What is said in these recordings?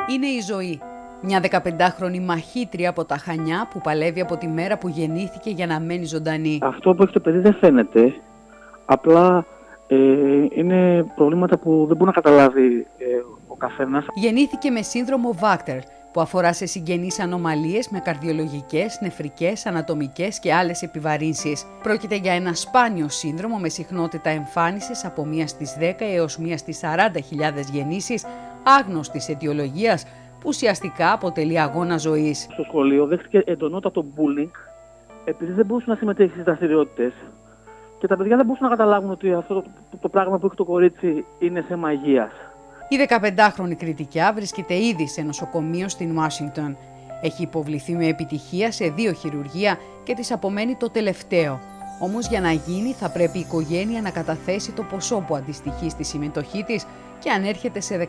Είναι η ζωή. Μια 15χρονη μαχήτρια από τα Χανιά που παλεύει από τη μέρα που γεννήθηκε για να μένει ζωντανή. Αυτό που έχει το παιδί δεν φαίνεται. Απλά είναι προβλήματα που δεν μπορεί να καταλάβει ο καθένας. Γεννήθηκε με σύνδρομο Βάκτερ, που αφορά σε συγγενείς ανομαλίες με καρδιολογικές, νεφρικές, ανατομικές και άλλες επιβαρύνσεις. Πρόκειται για ένα σπάνιο σύνδρομο με συχνότητα εμφάνισης από 1 στις 10 έως 1 στις 40.000 γεννήσεις, άγνωστης αιτιολογίας, που ουσιαστικά αποτελεί αγώνα ζωής. Στο σχολείο δέχτηκε εντονότατο bullying επειδή δεν μπορούσε να συμμετέχει στις δραστηριότητες. Και τα παιδιά δεν μπορούσαν να καταλάβουν ότι αυτό το πράγμα που έχει το κορίτσι είναι θέμα υγείας. Η 15χρονη κριτικιά βρίσκεται ήδη σε νοσοκομείο στην Ουάσιγκτον. Έχει υποβληθεί με επιτυχία σε 2 χειρουργεία και της απομένει το τελευταίο. Όμως για να γίνει θα πρέπει η οικογένεια να καταθέσει το ποσό που αντιστοιχεί στη συμμετοχή της και ανέρχεται σε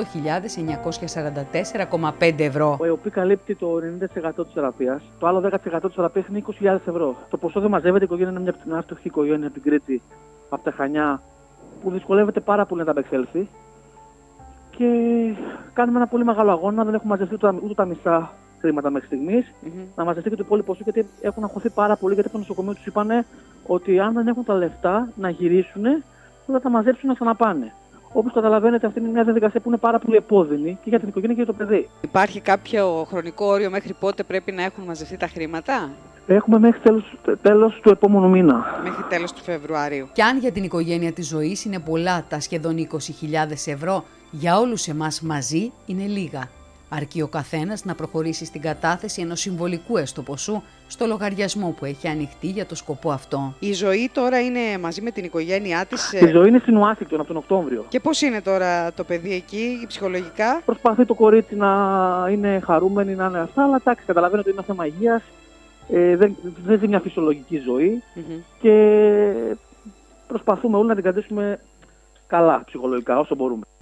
18.944,5 ευρώ. Η οποία καλύπτει το 90% της θεραπείας. Το άλλο 10% της θεραπείας είναι 20.000 ευρώ. Το ποσό δεν μαζεύεται, η οικογένεια είναι μια φτωχή οικογένεια από την Κρήτη, από τα Χανιά, που δυσκολεύεται πάρα πολύ να τα απεξέλθει. Και κάνουμε ένα πολύ μεγάλο αγώνα, δεν έχουμε μαζευτεί ούτε τα μισά χρήματα μέχρι στιγμής. Να μαζευτεί και το υπόλοιπο ποσό, γιατί έχουν αγχωθεί πάρα πολύ. Γιατί από το νοσοκομείο τους είπανε ότι αν δεν έχουν τα λεφτά να γυρίσουν, θα τα μαζέψουν να ξαναπάνε. Όπως καταλαβαίνετε, αυτή είναι μια διαδικασία που είναι πάρα πολύ επώδυνη και για την οικογένεια και για το παιδί. Υπάρχει κάποιο χρονικό όριο μέχρι πότε πρέπει να έχουν μαζευτεί τα χρήματα? Έχουμε μέχρι τέλος του επόμενου μήνα. Μέχρι τέλος του Φεβρουαρίου. Και αν για την οικογένεια της ζωής είναι πολλά τα σχεδόν 20.000 ευρώ, για όλους εμάς μαζί είναι λίγα. Αρκεί ο καθένας να προχωρήσει στην κατάθεση ενός συμβολικού έστω ποσού στο λογαριασμό που έχει ανοιχτεί για το σκοπό αυτό. Η Ζωή τώρα είναι μαζί με την οικογένειά της. Η Ζωή είναι στην Ουάσιγκτον από τον Οκτώβριο. Και πώς είναι τώρα το παιδί εκεί, ψυχολογικά? Προσπαθεί το κορίτσι να είναι χαρούμενη, να είναι αυτά, αλλά εντάξει, καταλαβαίνετε ότι είναι ένα θέμα υγείας. Δεν ζει μια φυσιολογική ζωή και προσπαθούμε όλοι να την κρατήσουμε καλά ψυχολογικά όσο μπορούμε.